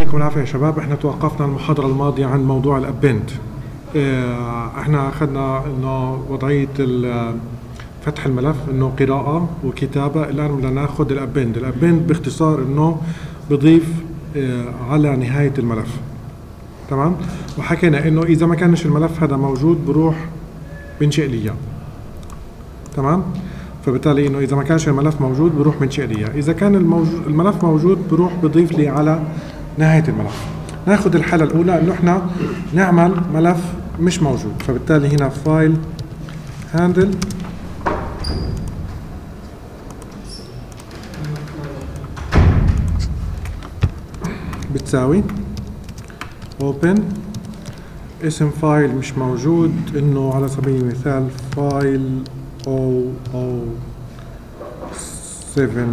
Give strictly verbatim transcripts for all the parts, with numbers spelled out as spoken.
يعطيكم العافية يا شباب. احنا توقفنا المحاضرة الماضية عن موضوع الابند. اه احنا اخذنا انه وضعية فتح الملف انه قراءة وكتابة. الان بدنا ناخذ الابند. الابند باختصار انه بضيف اه على نهاية الملف. تمام. وحكينا انه اذا ما كانش الملف هذا موجود بروح بنشئ لي اياه. تمام. فبالتالي انه اذا ما كانش الملف موجود بروح بنشئ لي اياه. اذا كان الملف موجود بروح بضيف لي على نهاية الملف. ناخذ الحالة الأولى إنه إحنا نعمل ملف مش موجود، فبالتالي هنا فايل هاندل بتساوي open اسم فايل مش موجود، إنه على سبيل المثال فايل أو أو سبعة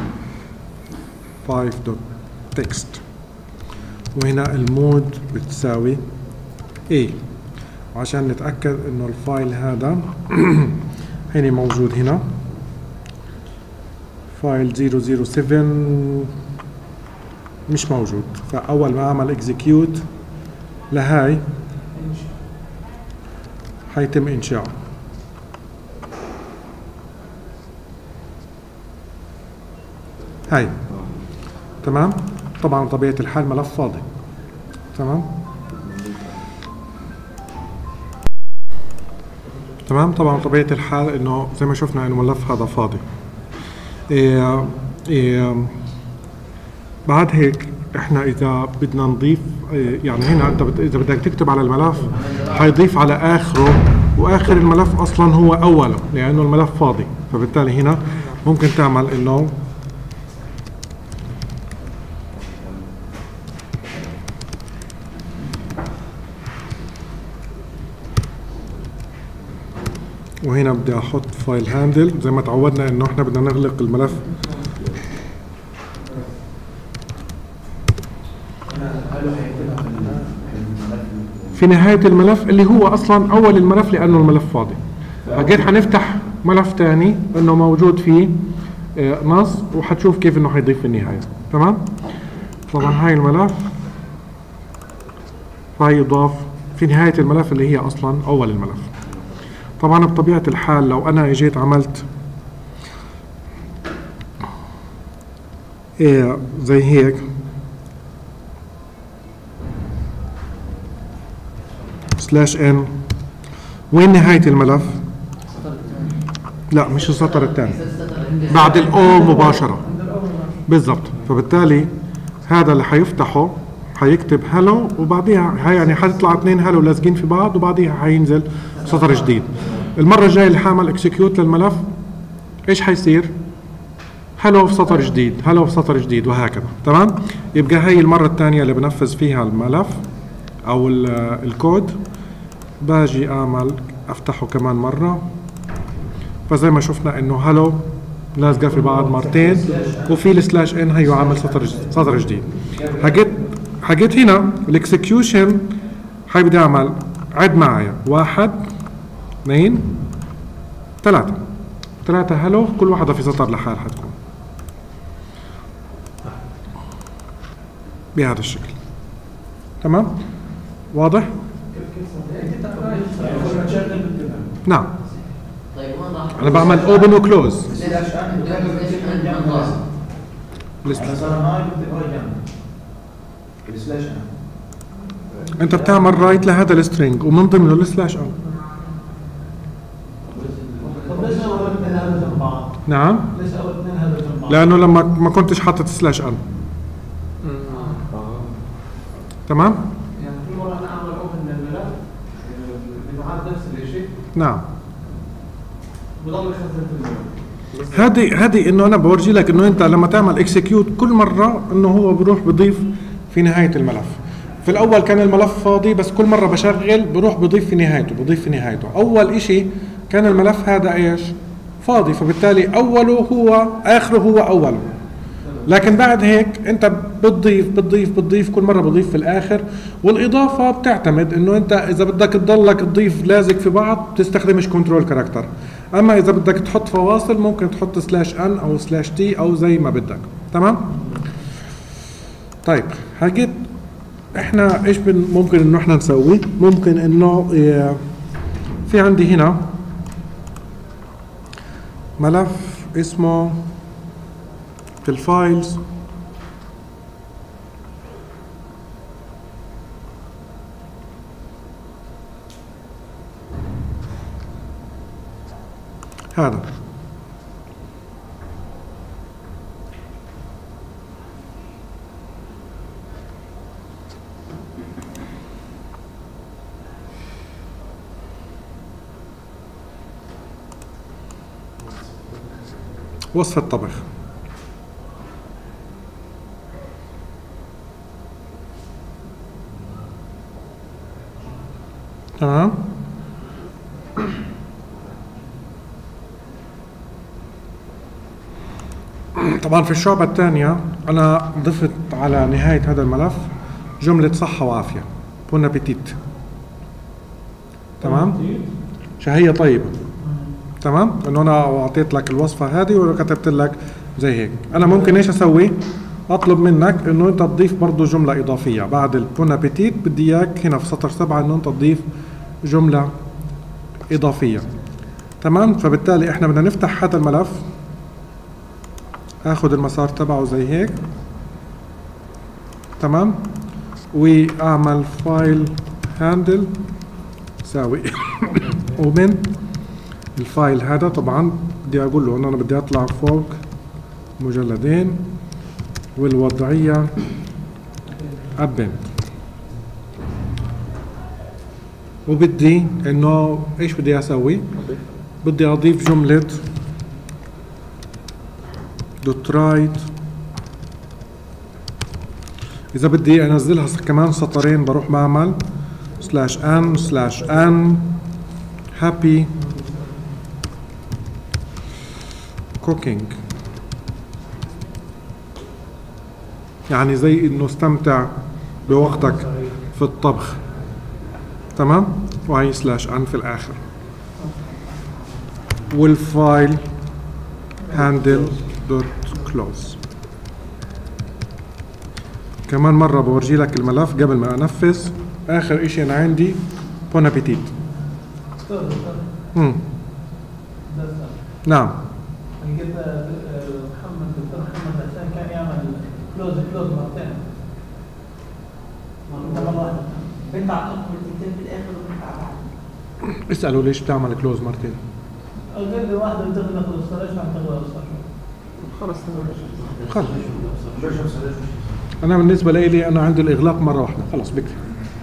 خمسة دوت تكست، وهنا المود بتساوي A عشان نتأكد انه الفايل هذا هنا موجود. هنا فايل صفر صفر سبعة مش موجود، فأول ما أعمل اكزيكيوت لهاي حيتم إنشاؤه. هاي تمام. طبعا طبيعة الحال ملف فاضي. تمام تمام طبعا طبيعة الحال انه زي ما شفنا انه الملف هذا فاضي. إيه إيه بعد هيك احنا اذا بدنا نضيف إيه يعني هنا انت بد اذا بدك تكتب على الملف حيضيف على اخره، واخر الملف اصلا هو اوله لانه الملف فاضي. فبالتالي هنا ممكن تعمل انه وهنا بدي احط فايل هاندل زي ما تعودنا انه احنا بدنا نغلق الملف. في نهاية الملف اللي هو اصلا اول الملف لانه الملف فاضي. اجيت حنفتح ملف ثاني انه موجود فيه نص وحتشوف كيف انه حيضيف في النهاية. تمام. طبعا هاي الملف فيضاف في نهاية الملف اللي هي اصلا اول الملف. طبعا بطبيعة الحال لو انا اجيت عملت ايه زي هيك سلاش ان، وين نهاية الملف؟ لا مش السطر الثاني، بعد الاو مباشرة بالضبط. فبالتالي هذا اللي حيفتحه حيكتب هلو وبعديها هي يعني حتطلع اثنين هلو لازقين في بعض وبعديها حينزل سطر جديد. المرة الجاية اللي حاعمل اكسكيوت للملف ايش حيصير؟ هلو في سطر جديد، هلو في سطر جديد، وهكذا. تمام؟ يبقى هي المرة الثانية اللي بنفذ فيها الملف او الكود باجي اعمل افتحه كمان مرة. فزي ما شفنا انه هلو لازقة في بعض مرتين، وفي السلاش ان هيو عامل سطر سطر جديد. حقيت حقيت هنا الاكسكيوشن هي بدي اعمل عد معايا واحد اثنين ثلاثة ثلاثة هلو، كل واحدة في سطر لحال حتكون بهذا الشكل. تمام؟ واضح؟ نعم. أنا بعمل اوبن وكلوز. أنت بتعمل رايت لهذا السترينج ومن ضمنه السلاش ان. نعم. لأنه لما ما كنتش حاطط سلاش ان. تمام؟ يعني كل مرة أنا أعمل أوبن للملف بيعاد نفس الشيء. نعم. بضل يخزن في الملف. هذه هذه إنه أنا بورجي لك إنه أنت لما تعمل إكسكيوت كل مرة إنه هو بروح بضيف في نهاية الملف. في الأول كان الملف فاضي بس كل مرة بشغل بروح بضيف في نهايته بضيف في نهايته. أول إشي كان الملف هذا إيش؟ فاضي، فبالتالي أوله هو آخره هو أوله. لكن بعد هيك انت بتضيف بتضيف بتضيف كل مره بتضيف في الاخر. والاضافه بتعتمد انه انت اذا بدك تضلك تضيف لازق في بعض بتستخدمش كنترول كاركتر، اما اذا بدك تحط فواصل ممكن تحط سلاش ان او سلاش تي او زي ما بدك. تمام. طيب حاجات احنا ايش بن ممكن انه احنا نسوي؟ ممكن انه اه في عندي هنا ملف اسمه في الفايلز هذا وصف الطبخ. تمام. طبعا في الشعبة الثانية أنا ضفت على نهاية هذا الملف جملة صحة وعافية، بون أبيتيت. تمام؟ شهية طيبة. تمام؟ إنه أنا أعطيت لك الوصفة هذه وكتبت لك زي هيك. أنا ممكن إيش أسوي؟ أطلب منك إنه أنت تضيف برضه جملة إضافية بعد البون أبيتيت، بدي إياك هنا في سطر سبعة إنه أنت تضيف جملة إضافية. تمام؟ فبالتالي إحنا بدنا نفتح هذا الملف، اخذ المسار تبعه زي هيك. تمام. واعمل فايل هاندل ساوي ومن الفايل هذا طبعا بدي اقول له انه انا بدي اطلع فوق مجلدين والوضعيه ابند، وبدي انه ايش بدي اسوي؟ بدي اضيف جمله دوت رايت. إذا بدي أنزلها كمان سطرين بروح بعمل سلاش ان سلاش ان هابي كوكينج، يعني زي إنه استمتع بوقتك في الطبخ. تمام؟ وهي سلاش ان في الآخر. والفايل هاندل دوت كلوز. كمان مرة بورجي لك الملف قبل ما انفذ. اخر اشي انا عندي بون ابيتيت. امم نعم. انا قلت محمد دكتور محمد عشان كان يعمل كلوز كلوز مرتين. مرة واحدة. بنتع مرتين في الاخر وبنتع بعد. اسألوا ليش بتعمل كلوز مرتين؟ قال لي واحدة بتغلق الوصلة، ايش عم تغلق الوصلة؟ خلص خلص. أنا بالنسبة لي أنا عندي الإغلاق مرة واحدة، خلص بكفي.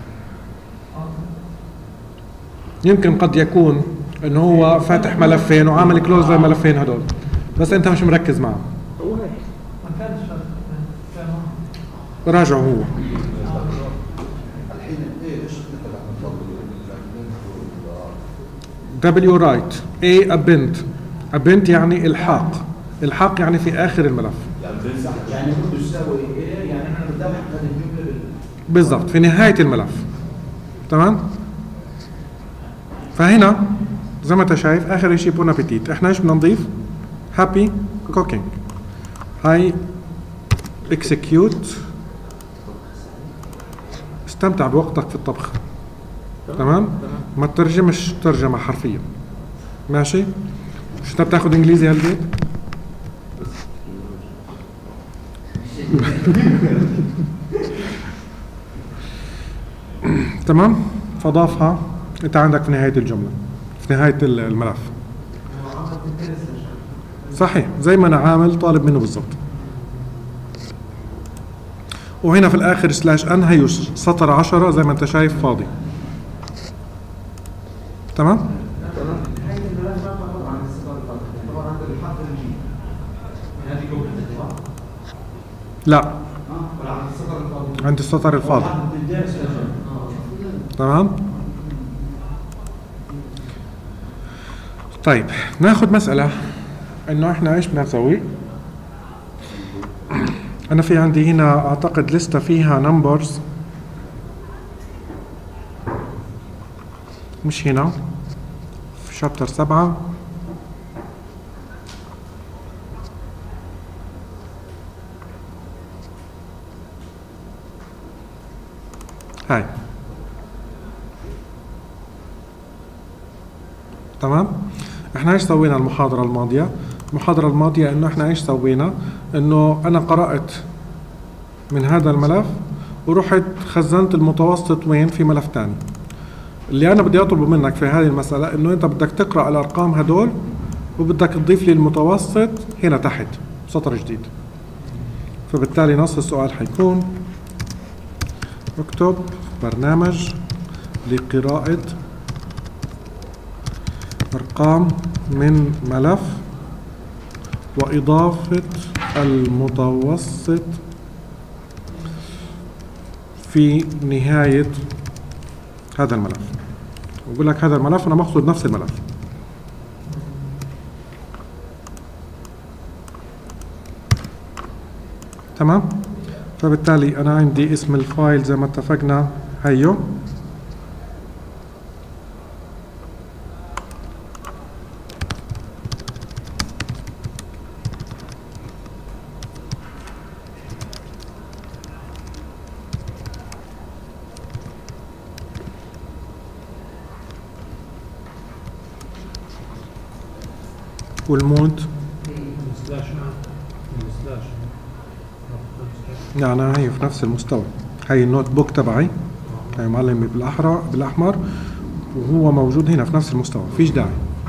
يمكن قد يكون إنه هو فاتح ملفين وعامل كلوز للملفين هدول، بس أنت مش مركز معه. ما كانش راجعه هو. دبليو رايت اي ابنت. ابنت يعني الحاق. الحاق يعني في اخر الملف. يعني كله يساوي ايه؟ يعني احنا بنتابع هذه الجمله بالضبط في نهايه الملف. تمام. فهنا زي ما انت شايف اخر شيء بون ابيتيت. احنا ايش بدنا نضيف؟ هابي كوكينج. هاي اكسكيوت. استمتع بوقتك في الطبخ. تمام؟ ما تترجمش ترجمه حرفيه. ماشي؟ مش انت بتاخذ انجليزي هالبيت؟ تمام؟ فضافها انت عندك في نهايه الجمله، في نهايه الملف. صحيح، زي ما انا عامل طالب منه بالضبط. وهنا في الاخر سلاش ان هي سطر عشرة زي ما انت شايف فاضي. تمام؟ لا، عند السطر الفاضي. تمام. طيب ناخذ مسألة انه احنا ايش بدنا نسوي. انا في عندي هنا اعتقد لستة فيها نمبرز، مش هنا في شابتر سبعة. هاي تمام. احنا ايش سوينا المحاضرة الماضية؟ المحاضرة الماضية انه احنا ايش سوينا؟ انه انا قرأت من هذا الملف ورحت خزنت المتوسط وين؟ في ملف تاني. اللي انا بدي اطلبه منك في هذه المسألة انه انت بدك تقرأ الارقام هدول وبدك تضيف لي المتوسط هنا تحت سطر جديد. فبالتالي نص السؤال حيكون اكتب برنامج لقراءة أرقام من ملف وإضافة المتوسط في نهاية هذا الملف. وأقول لك هذا الملف أنا مقصود نفس الملف. تمام؟ فبالتالي أنا عندي اسم الفايل زي ما اتفقنا هيو. والمود يعني هي في نفس المستوى. هي النوت بوك تبعي هي معلم بالاحمر بالاحمر وهو موجود هنا في نفس المستوى، فيش داعي.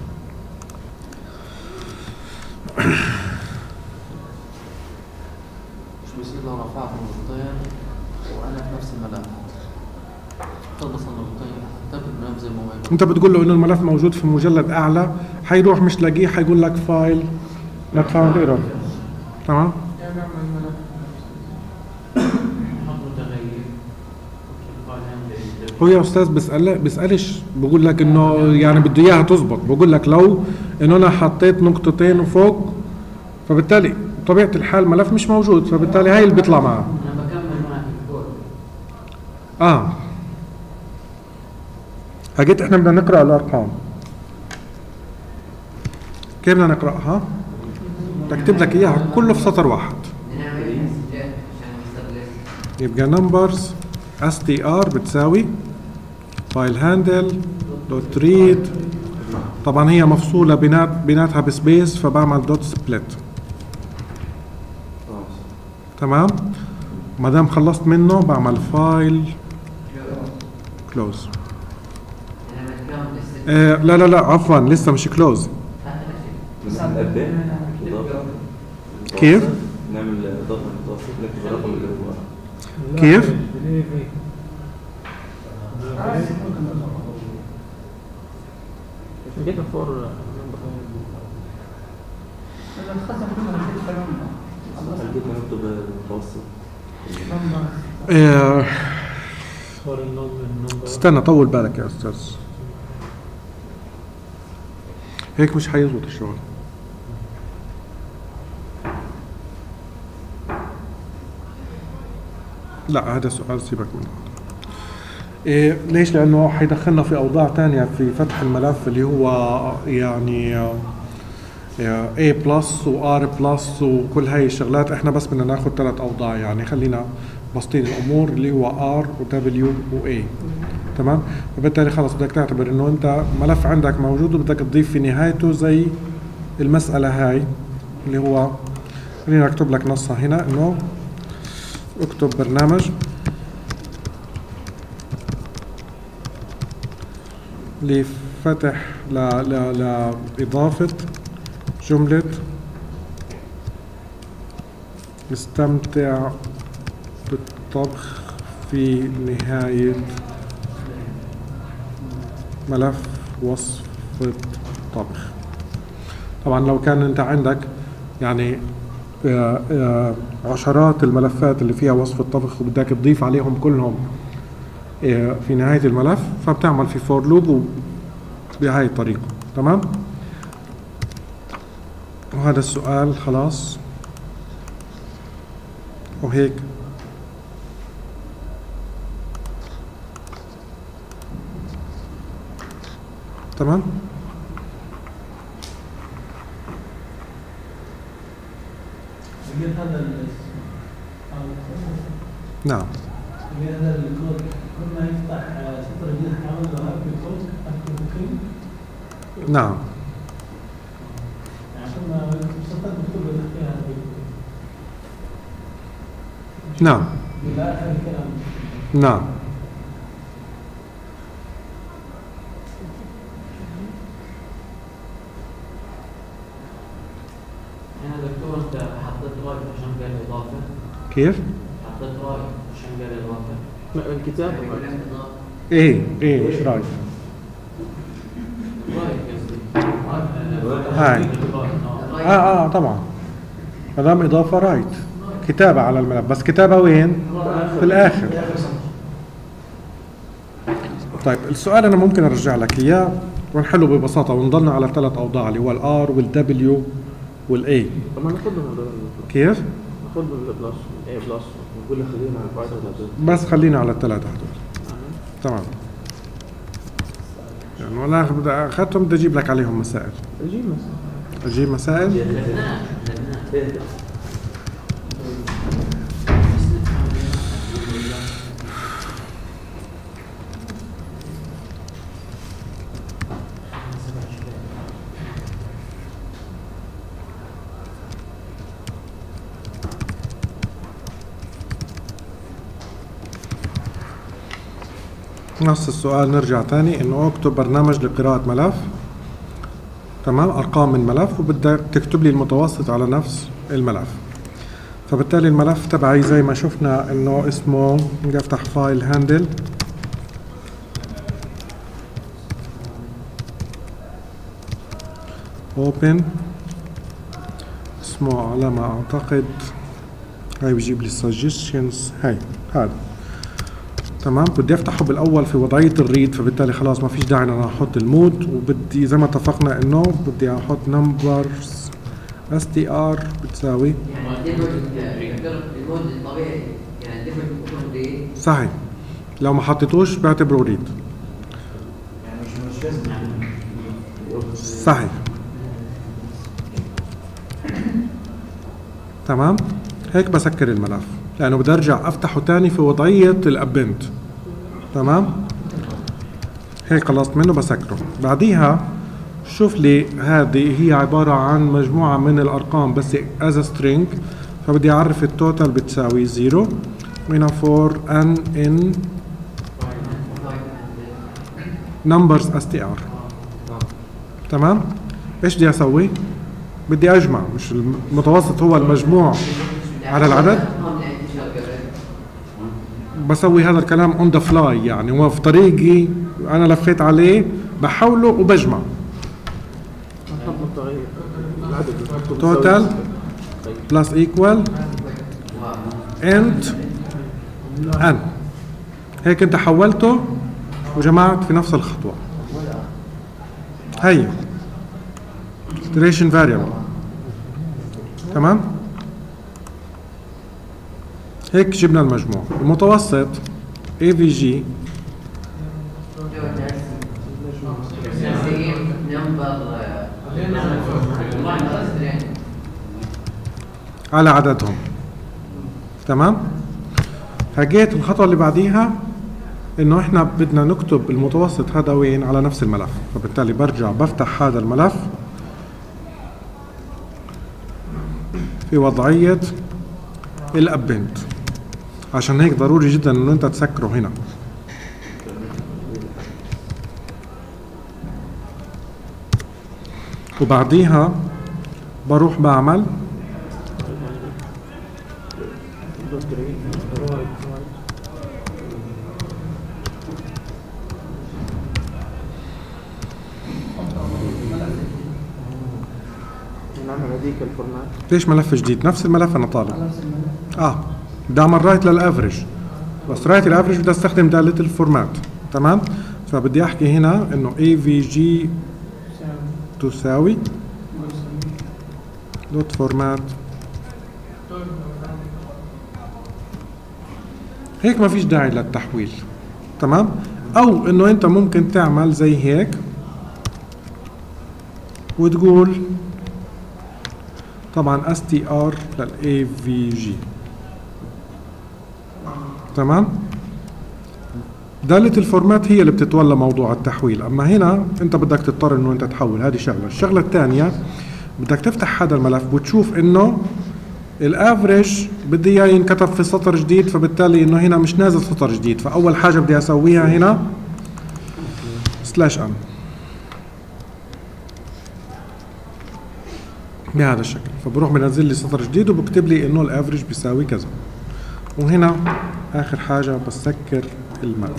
مش بيصير لو رفعت نقطتين وانا في نفس الملف تخلص النقطتين تبدأ الملف زي ما هو. انت بتقول له انه الملف موجود في مجلد اعلى، حيروح مش لاقيه حيقول لك فايل not found error. تمام؟ هو يا استاذ بيسال بيسالش بقول لك انه يعني بده اياها تزبط، بقول لك لو انه انا حطيت نقطتين وفوق فبالتالي طبيعه الحال ملف مش موجود، فبالتالي هاي اللي بيطلع معه. انا بكمل معك الكود. اه حكيت احنا بدنا نقرا الارقام. كيف بدنا نقراها؟ بدي اكتب لك اياها كله في سطر واحد. يبقى نمبرز اس تي ار بتساوي فايل هاندل دوت ريد. طبعا هي مفصوله بينات بيناتها بسبيس فبعمل دوت سبليت. تمام؟ ما دام خلصت منه بعمل فايل كلوز. آه لا لا لا عفوا لسه مش كلوز. كيف؟ نعمل اضافه متوسط نكتب الرقم اللي هو كيف؟ جيت فور حبيت نكتب المتوسط. آه استنى طول بالك يا استاذ، هيك مش حيزبط الشغل. لا هذا سؤال سيبك منه. إيه ليش؟ لأنه حيدخلنا في أوضاع تانية في فتح الملف اللي هو يعني A بلس و R بلس وكل هاي الشغلات. احنا بس بدنا ناخذ ثلاث أوضاع، يعني خلينا بسطين الأمور اللي هو R و W و A. تمام؟ فبالتالي خلص بدك تعتبر إنه أنت ملف عندك موجود وبدك تضيف في نهايته زي المسألة هاي اللي هو خلينا أكتب لك نصها هنا إنه اكتب برنامج لفتح ل ل لإضافة جملة استمتع بالطبخ في نهاية ملف وصفة طبخ. طبعا لو كان انت عندك يعني آآ آآ عشرات الملفات اللي فيها وصفة طبخ وبدك تضيف عليهم كلهم في نهاية الملف فبتعمل في فور لوب بهاي الطريقة. تمام؟ وهذا السؤال خلاص وهيك تمام؟ هذا نعم هذا الكود كنا يفتح سطر جديد كامل له اكتب كود اكتب بوكينج. نعم. يعني كنا سطر مكتوب تحتها نعم. الى اخر الكلام. نعم. هنا دكتور انت حطيت رايت عشان قال اضافه. كيف؟ حطيت رايت عشان قال اضافه. الكتاب ايه ايه مش رايت. رايت قصدي. هاي. اه اه طبعا. ما دام اضافه رايت. كتابه على الملف، بس كتابه وين؟ في الاخر. طيب السؤال انا ممكن ارجع لك اياه ونحله ببساطه ونضلنا على ثلاث اوضاع اللي هو الار والدبليو والاي. طب ما ناخدهم كيف؟ ناخد البلس الاي بلس ونقول له خلينا على القاعده ولا بس خلينا على الثلاثه هدول. تمام. يعني وانا بدي اخذتهم بدي اجيب لك عليهم مسائل. اجيب مثلا اجيب مسائل؟ نفس السؤال نرجع تاني انه اكتب برنامج لقراءة ملف. تمام، ارقام من ملف وبدك تكتب لي المتوسط على نفس الملف. فبالتالي الملف تبعي زي ما شفنا انه اسمه، بدي افتح فايل هاندل اوبن، اسمه على ما اعتقد هاي بجيب لي suggestions. هاي هذا تمام. بدي افتحه بالاول في وضعيه الريد، فبالتالي خلاص ما فيش داعي ان انا احط المود، وبدي زي ما اتفقنا انه بدي احط نمبرز اس تي ار بتساوي يعني المود الطبيعي يعني الديفولت بيكون ريد. صحيح، لو ما حطيتوش بعتبره ريد. يعني مش مش لازم يعني صحيح. تمام، هيك بسكر الملف لانه بدي ارجع افتحه تاني في وضعيه الابنت. تمام، هيك خلصت منه بسكره. بعديها شوف لي هذه هي عباره عن مجموعه من الارقام بس از سترينج، فبدي اعرف التوتال بتساوي زيرو وهنا فور ان ان نمبرز اس تي ار. تمام، ايش بدي اسوي؟ بدي اجمع، مش المتوسط هو المجموع على العدد. بسوي هذا الكلام اون ذا فلاي، يعني هو في طريقي انا لفيت عليه بحوله وبجمع. توتال بلس ايكوال انت ان. هيك انت حولته وجمعت في نفس الخطوه. هي iteration variable. تمام، هيك جبنا المجموع. المتوسط اي في جي على عددهم. تمام، هجيت الخطوه اللي بعديها انه احنا بدنا نكتب المتوسط هذا وين على نفس الملف، فبالتالي برجع بفتح هذا الملف في وضعيه الابنت. عشان هيك ضروري جدا انه انت تسكره هنا. وبعديها بروح بعمل نعمل هذيك الفورمات. ليش ملف جديد؟ نفس الملف انا طالب. اه بدي اعمل رايت للافرج، بس رايت الافرج بدي استخدم دالة الفورمات. تمام، فبدي احكي هنا انه اي في جي تساوي دوت فورمات. هيك ما فيش داعي للتحويل. تمام، او انه انت ممكن تعمل زي هيك وتقول طبعا اس تي ار للاي في جي. تمام، دالة الفورمات هي اللي بتتولى موضوع التحويل، اما هنا انت بدك تضطر انه انت تحول. هذه شغله. الشغله الثانيه بدك تفتح هذا الملف وتشوف انه الافريج بدي اياه ينكتب في سطر جديد، فبالتالي انه هنا مش نازل سطر جديد، فاول حاجه بدي اسويها هنا سلاش ان بهذا الشكل، فبروح بنزل لي سطر جديد وبكتب لي انه الافريج بيساوي كذا. وهنا اخر حاجه بسكر الملف.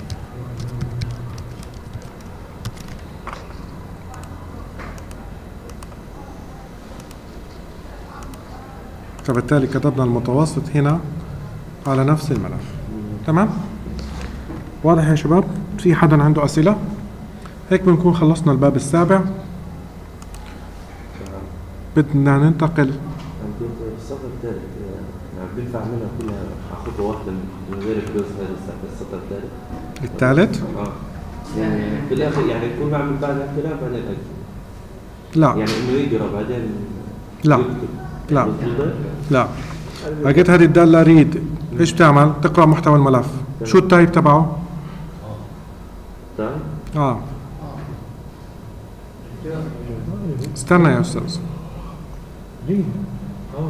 فبالتالي كتبنا المتوسط هنا على نفس الملف. تمام؟ واضح يا شباب؟ في حدا عنده اسئله؟ هيك بنكون خلصنا الباب السابع. بدنا ننتقل. عندي السطر الثالث يعني بينفع منها كلها خطوه واحده من غير كلوز. هذا السطر الثالث. الثالث؟ اه يعني في الاخر يعني يكون بعمل بعدها كلام بعدين اكتب. لا يعني انه يقرا بعدين لا يكتب. لا لا. لقيت هذه الداله ريد، ايش بتعمل؟ تقرا محتوى الملف. شو التايب تبعه؟ طيب اه استنى يا استاذ. اه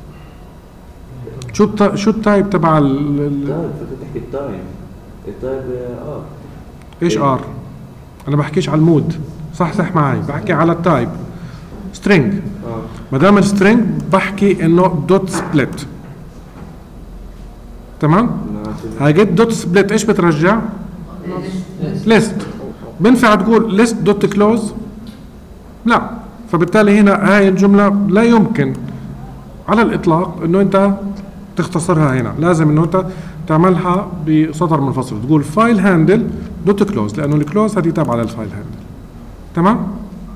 شو الت... شو التايب تبع ال... ال... طيب فكنت تحكي التايم. التايب اه ايش ار؟ انا بحكيش على المود، صح صح معي، بحكي على التايب سترينج. اه ما دام السترينج بحكي انه دوت سبليت. تمام؟ هاي جيت دوت سبليت ايش بترجع؟ ليست. بنفع تقول ليست دوت كلوز؟ لا. فبالتالي هنا هاي الجمله لا يمكن على الاطلاق انه انت تختصرها هنا، لازم انه انت تعملها بسطر منفصل، تقول فايل هاندل دوت كلوز، لانه الكلوز هذه تابعه للفايل هاندل. تمام؟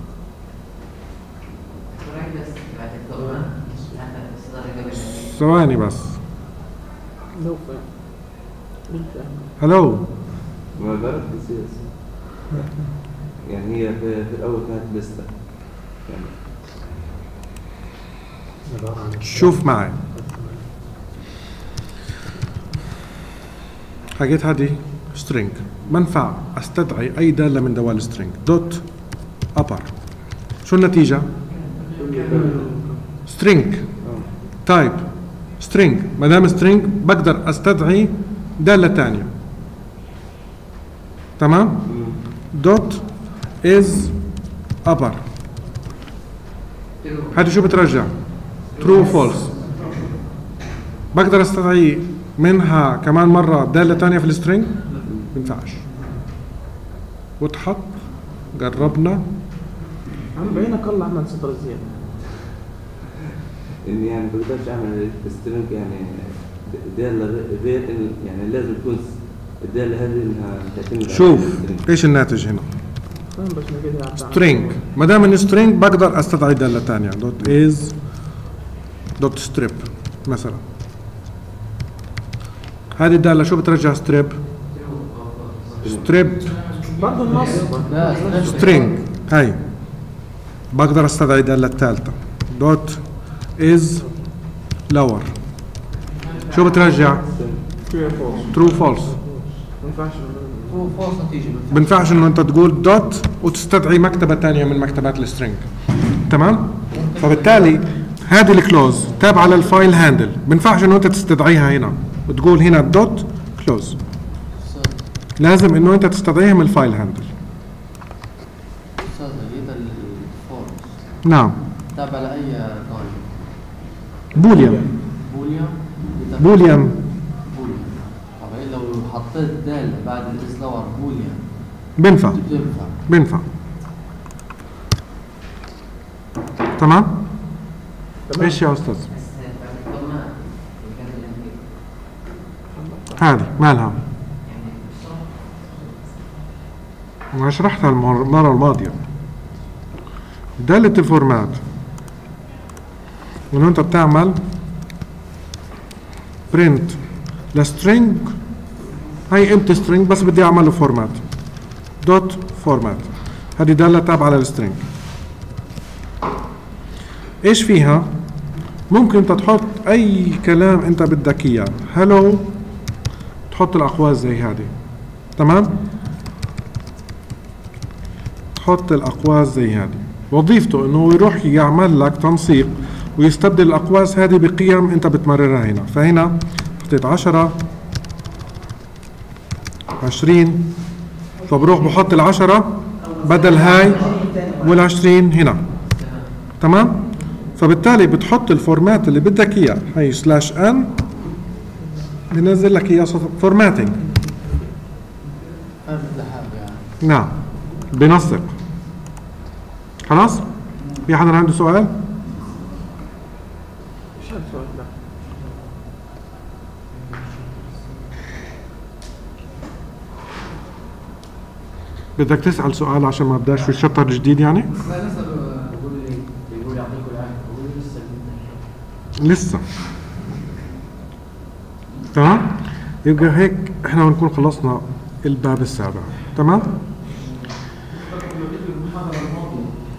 ثواني بس. هلو. ما بعرف بالسياسة. يعني هي في, في الاول كانت لسته يعني. شوف معي، حكيت هذه سترينج، منفع استدعي اي داله من دوال سترينج. دوت ابر شو النتيجه؟ سترينج. تايب سترينج. ما دام سترينج بقدر استدعي داله ثانيه. تمام؟ دوت از ابر هذه شو بترجع؟ ترو فولس. بقدر استدعي منها كمان مره داله ثانيه في السترينج؟ بينفعش. وضحت؟ قربنا. عم بعينك الله عمل سطر زياده. اني يعني بقدرش اعمل سترينج يعني داله غير يعني لازم تكون الداله هذه انها تعتمد. شوف ايش الناتج هنا؟ سترينج. ما دام ان سترينج بقدر استدعي داله ثانيه. دوت از دوت ستريب مثلا. هذه الداله شو بترجع؟ ستريب. ستريب برضه النص سترينج. هاي بقدر استدعي داله الثالثه. دوت از لور شو بترجع؟ ترو فولس. هو فولس نتيجه. بنفعش انه انت تقول دوت وتستدعي مكتبه ثانيه من مكتبات السترينج. تمام؟ فبالتالي هذه الكلوز تابعه للفايل هاندل، بنفعش انه انت تستدعيها هنا وتقول هنا دوت كلوز. لازم انه انت تستدعيها من الفايل هاندل. استاذ هي الفولس نعم. تابع لاي تايب؟ بوليان. بوليان. بوليان. بوليان. طب هي لو حطيت داله بعد الاسلور بوليان بنفع. بتنفع. بنفع. تمام؟ ايش يا استاذ؟ هذه مالها؟ انا شرحتها المره الماضيه. دالة الفورمات انه انت بتعمل برنت لسترينج. هي امتى سترينج بس بدي اعمل له فورمات. دوت فورمات هذه دالة تابعة للسترينج. ايش فيها؟ ممكن انت تحط اي كلام انت بدك اياه. هلو تحط الاقواس زي هذه. تمام؟ تحط الأقواس زي هذه، وظيفته إنه يروح يعمل لك تنسيق ويستبدل الأقواس هذه بقيم أنت بتمررها هنا. فهنا حطيت عشرة عشرين، فبروح بحط العشرة بدل هاي والعشرين هنا. تمام؟ فبالتالي بتحط الفورمات اللي بدك اياه، هي سلاش ان بنزل لك اياه فورماتنج. نعم بنسق. خلاص؟ في حدا عنده سؤال؟ شو السؤال ده؟ بدك تسأل سؤال عشان ما بداش في الشابتر الجديد يعني؟ لا لسه بقول لي بيقول يعطيكم العافيه بقول لي لسه لسه. تمام؟ يبقى هيك احنا بنكون خلصنا الباب السابع. تمام؟ المحاضرة الماضية